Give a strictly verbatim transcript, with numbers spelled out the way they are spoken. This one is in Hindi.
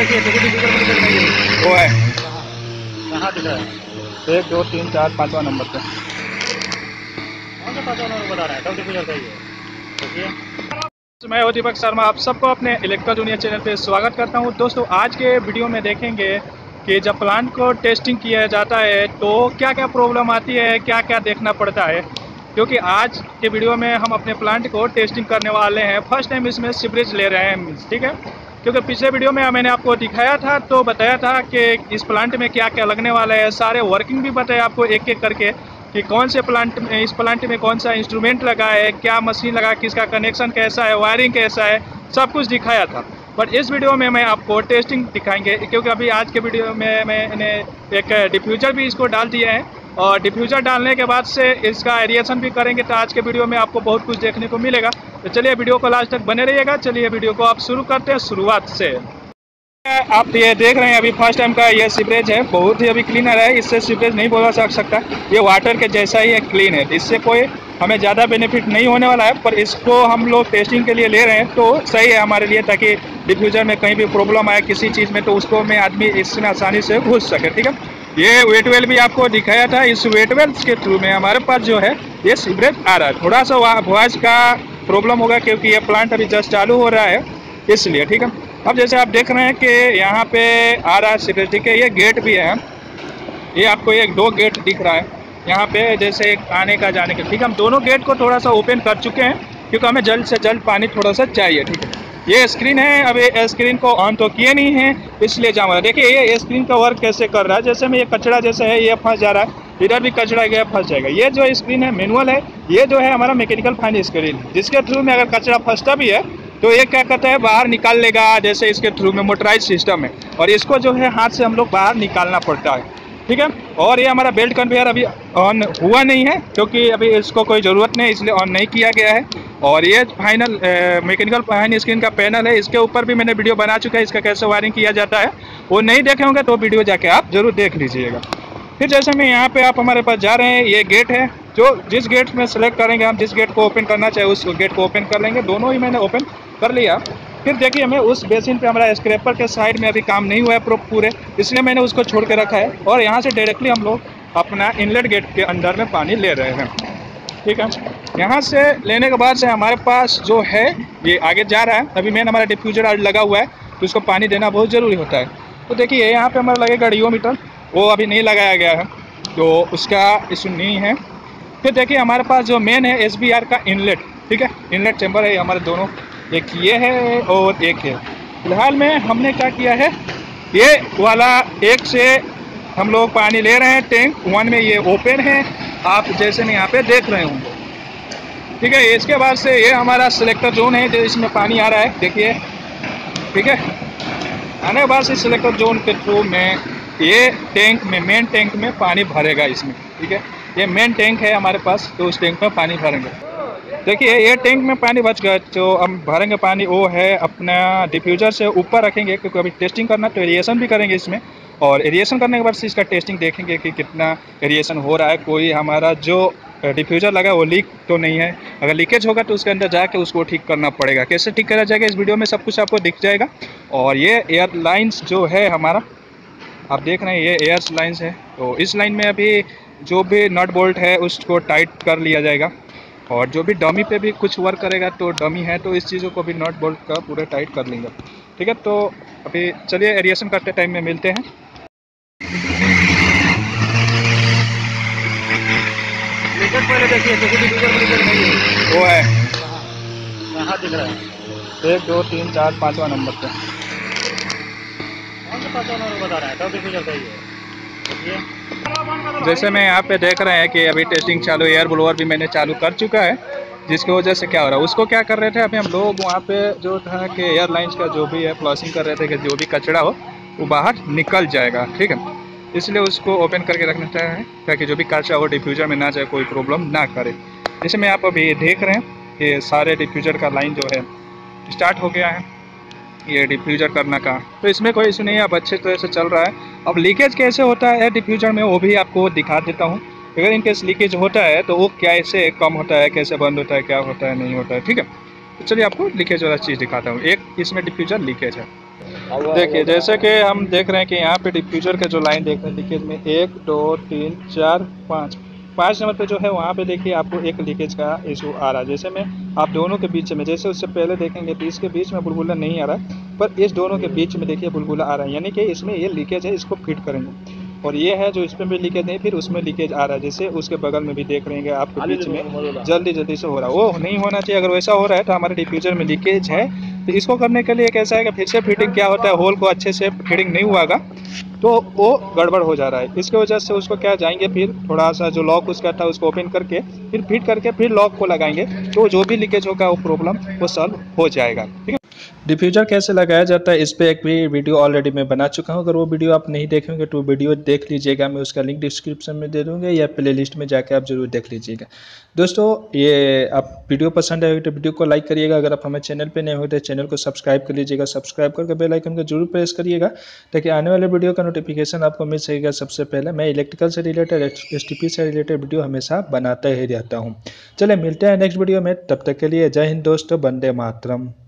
देखिए वो है कहाँ दिख रहा है? एक दो तीन चार पाँचवा नंबर पे। कौन सा पाँचवा नंबर बता रहा है? कब डिफ्यूजर का ही है? देखिए मैं दीपक शर्मा आप सबको अपने इलेक्ट्रो जूनियर चैनल पे स्वागत करता हूं। दोस्तों आज के वीडियो में देखेंगे कि जब प्लांट को टेस्टिंग किया जाता है तो क्या क्या प्रॉब्लम आती है, क्या क्या देखना पड़ता है। क्योंकि आज के वीडियो में हम अपने प्लांट को टेस्टिंग करने वाले हैं, फर्स्ट टाइम इसमें सीवरेज ले रहे हैं, ठीक है। क्योंकि पिछले वीडियो में मैंने आपको दिखाया था तो बताया था कि इस प्लांट में क्या क्या लगने वाला है, सारे वर्किंग भी बताया आपको एक एक करके कि कौन से प्लांट में, इस प्लांट में कौन सा इंस्ट्रूमेंट लगा है, क्या मशीन लगा, किसका कनेक्शन कैसा है, वायरिंग कैसा है, सब कुछ दिखाया था। बट इस वीडियो में मैं आपको टेस्टिंग दिखाएंगे, क्योंकि अभी आज के वीडियो में मैंने एक डिफ्यूजर भी इसको डाल दिया है और डिफ्यूजर डालने के बाद से इसका एरिएशन भी करेंगे। तो आज के वीडियो में आपको बहुत कुछ देखने को मिलेगा। तो चलिए वीडियो को लास्ट तक बने रहिएगा। चलिए वीडियो को आप शुरू करते हैं शुरुआत से। आप ये देख रहे हैं अभी फर्स्ट टाइम का ये सीवरेज है, बहुत ही अभी क्लीनर है, इससे सीवरेज नहीं बोला जा सकता, ये वाटर के जैसा ही है, क्लीन है। इससे कोई हमें ज़्यादा बेनिफिट नहीं होने वाला है, पर इसको हम लोग टेस्टिंग के लिए ले रहे हैं तो सही है हमारे लिए, ताकि डिफ्यूजर में कहीं भी प्रॉब्लम आए किसी चीज़ में तो उसको में आदमी इसमें आसानी से घुस सके, ठीक है। ये वेट वेल भी आपको दिखाया था, इस वेट वेल के थ्रू में हमारे पास जो है ये सीवरेज आ रहा है। थोड़ा सा वॉइस का प्रॉब्लम होगा क्योंकि ये प्लांट अभी जस्ट चालू हो रहा है, इसलिए, ठीक है। अब जैसे आप देख रहे हैं कि यहाँ पे आ रहा है सीवरेज, ठीक है। ये गेट भी है, ये आपको एक दो गेट दिख रहा है यहाँ पे, जैसे एक आने का जाने का, ठीक है। हम दोनों गेट को थोड़ा सा ओपन कर चुके हैं क्योंकि हमें जल्द से जल्द पानी थोड़ा सा चाहिए, ठीक है। ये स्क्रीन है, अभी स्क्रीन को ऑन तो किए नहीं है इसलिए जाऊँगा। देखिए ये स्क्रीन का वर्क कैसे कर रहा है, जैसे में ये कचरा जैसे है ये फंस जा रहा है, इधर भी कचरा गया फंस जाएगा। ये जो स्क्रीन है मैनुअल है, ये जो है हमारा मैकेनिकल फाइन स्क्रीन, जिसके थ्रू में अगर कचरा फंसता भी है तो ये क्या करता है बाहर निकाल लेगा, जैसे इसके थ्रू में मोटराइज सिस्टम है और इसको जो है हाथ से हम लोग बाहर निकालना पड़ता है, ठीक है। और ये हमारा बेल्ट कन्वेयर अभी ऑन हुआ नहीं है क्योंकि अभी इसको कोई ज़रूरत नहीं, इसलिए ऑन नहीं किया गया है। और ये फाइनल मैकेनिकल फाइन स्क्रीन का पैनल है, इसके ऊपर भी मैंने वीडियो बना चुका है, इसका कैसे वायरिंग किया जाता है। वो नहीं देखे होंगे तो वीडियो जाके आप जरूर देख लीजिएगा। फिर जैसे मैं यहाँ पे आप हमारे पास जा रहे हैं, ये गेट है, जो जिस गेट में सेलेक्ट करेंगे हम, जिस गेट को ओपन करना चाहे उस गेट को ओपन कर लेंगे। दोनों ही मैंने ओपन कर लिया। फिर देखिए हमें उस बेसिन पे हमारा स्क्रैपर के साइड में अभी काम नहीं हुआ है प्रो पूरे, इसलिए मैंने उसको छोड़ के रखा है और यहाँ से डायरेक्टली हम लोग अपना इनलेट गेट के अंदर में पानी ले रहे हैं, ठीक है। यहाँ से लेने के बाद से हमारे पास जो है ये आगे जा रहा है। अभी मेन हमारा डिफ्यूजर आज लगा हुआ है तो उसको पानी देना बहुत ज़रूरी होता है। तो देखिए यहाँ पे हमारा लगेगा रियोमीटर, वो अभी नहीं लगाया गया है तो उसका इशू नहीं है। फिर देखिए हमारे पास जो मेन है एस बी आर का इनलेट, ठीक है, इनलेट चैम्बर है हमारे दोनों, एक ये है और एक है। फिलहाल में हमने क्या किया है, ये वाला एक से हम लोग पानी ले रहे हैं, टैंक वन में ये ओपन है, आप जैसे मैं यहाँ पे देख रहे होंगे, ठीक है। इसके बाद से ये हमारा सिलेक्टर जोन है जो इसमें पानी आ रहा है, देखिए, ठीक है। आने के बाद से सिलेक्टर जोन के थ्रू में ये टैंक में, मेन टैंक में पानी भरेगा इसमें, ठीक है। ये मेन टैंक है हमारे पास तो उस टैंक में पानी भरेंगे। देखिए ये टैंक में पानी बच गया तो हम भरेंगे पानी, वो है अपना डिफ्यूजर से ऊपर रखेंगे क्योंकि अभी टेस्टिंग करना तो एरिएशन भी करेंगे इसमें, और एरिएशन करने के बाद से इसका टेस्टिंग देखेंगे कि कितना एरिएशन हो रहा है, कोई हमारा जो डिफ्यूजर लगा है वो लीक तो नहीं है। अगर लीकेज होगा तो उसके अंदर जाके उसको ठीक करना पड़ेगा। कैसे ठीक करा जाएगा इस वीडियो में सब कुछ आपको दिख जाएगा। और ये एयरलाइंस जो है हमारा, आप देख रहे हैं ये एयर लाइन्स है, तो इस लाइन में अभी जो भी नट बोल्ट है उसको टाइट कर लिया जाएगा। और जो भी डमी पे भी कुछ वर्क करेगा तो डमी है तो इस चीज़ों को भी नट बोल्ट का पूरा टाइट कर लेंगे, ठीक है। तो अभी चलिए एरिएशन करते टाइम में मिलते हैं। पहले देखिए वो है कहाँ दिख रहा है? एक दो तीन चार पाँचवा नंबर पे। कौन सा पाँचवा नंबर बता रहा है? कब डिफ्यूजर का ही है? देखिए जैसे मैं यहाँ पे देख रहे हैं कि अभी टेस्टिंग चालू, एयर ब्लोअर भी मैंने चालू कर चुका है, जिसकी वजह से क्या हो रहा है, उसको क्या कर रहे थे अभी हम लोग वहाँ पे जो था कि एयरलाइंस का जो भी है फ्लशिंग कर रहे थे कि जो भी कचरा हो वो बाहर निकल जाएगा, ठीक है। इसलिए उसको ओपन करके रखना चाहिए ताकि जो भी कचरा हो डिफ्यूजर में ना जाए, कोई प्रॉब्लम ना करे। जैसे मैं आप अभी देख रहे हैं कि सारे डिफ्यूजर का लाइन जो है स्टार्ट हो गया है, ये डिफ्यूजर करना का, तो इसमें कोई इशू नहीं है, अब अच्छे तरह से चल रहा है। अब लीकेज कैसे होता है डिफ्यूजर में वो भी आपको दिखा देता हूँ। अगर इनकेस लीकेज होता है तो वो कैसे कम होता है, कैसे बंद होता है, क्या होता है, नहीं होता है, ठीक है। तो चलिए आपको लीकेज वाला चीज़ दिखाता हूँ। एक इसमें डिफ्यूजर लीकेज है, देखिए जैसे कि हम देख रहे हैं कि यहाँ पे डिफ्यूजर का जो लाइन देख रहे हैं लीकेज में एक दो तीन चार पाँच पाँच नंबर पे जो है वहाँ पे देखिए आपको एक लीकेज का इशू आ रहा है। जैसे में आप दोनों के बीच में, जैसे उससे पहले देखेंगे तो इसके बीच में बुलबुला नहीं आ रहा, पर इस दोनों के बीच में देखिए बुलबुला आ रहा है, यानी कि इसमें ये लीकेज है, इसको फिट करेंगे। और ये है जो इसमें भी लीकेज नहीं, फिर उसमें लीकेज आ रहा है, जैसे उसके बगल में भी देख रहे हैं आपके बीच में जल्दी जल्दी से हो रहा है, वो नहीं होना चाहिए। अगर वैसा हो रहा है तो हमारे डिफ्यूजर में लीकेज है। तो इसको करने के लिए कैसा है कि फिर से फिटिंग क्या होता है, होल को अच्छे से फिटिंग नहीं हुआ तो वो गड़बड़ हो जा रहा है। इसके वजह से उसको क्या जाएंगे, फिर थोड़ा सा जो लॉक उसका था उसको ओपन करके फिर फिट करके फिर लॉक को लगाएंगे, तो जो भी लीकेज होगा वो प्रॉब्लम वो सॉल्व हो जाएगा। ठीक है। डिफ्यूजर कैसे लगाया जाता है इस पर एक भी वीडियो ऑलरेडी मैं बना चुका हूं। अगर वो वीडियो आप नहीं देखेंगे तो वीडियो देख लीजिएगा, मैं उसका लिंक डिस्क्रिप्शन में दे दूंगा या प्ले लिस्ट में जाके आप जरूर देख लीजिएगा। दोस्तों ये आप वीडियो पसंद आए तो वीडियो को लाइक करिएगा। अगर आप हमें चैनल पे नए हो तो चैनल को सब्सक्राइब कर लीजिएगा, सब्सक्राइब करके बेल आइकन को जरूर प्रेस करिएगा ताकि आने वाले वीडियो का नोटिफिकेशन आपको मिल सकेगा सबसे पहले। मैं इलेक्ट्रिकल से रिलेटेड, एस टी पी से रिलेटेड वीडियो हमेशा बनाता ही रहता हूँ। चलिए मिलते हैं नेक्स्ट वीडियो में, तब तक के लिए जय हिंद दोस्तों, वंदे मातरम।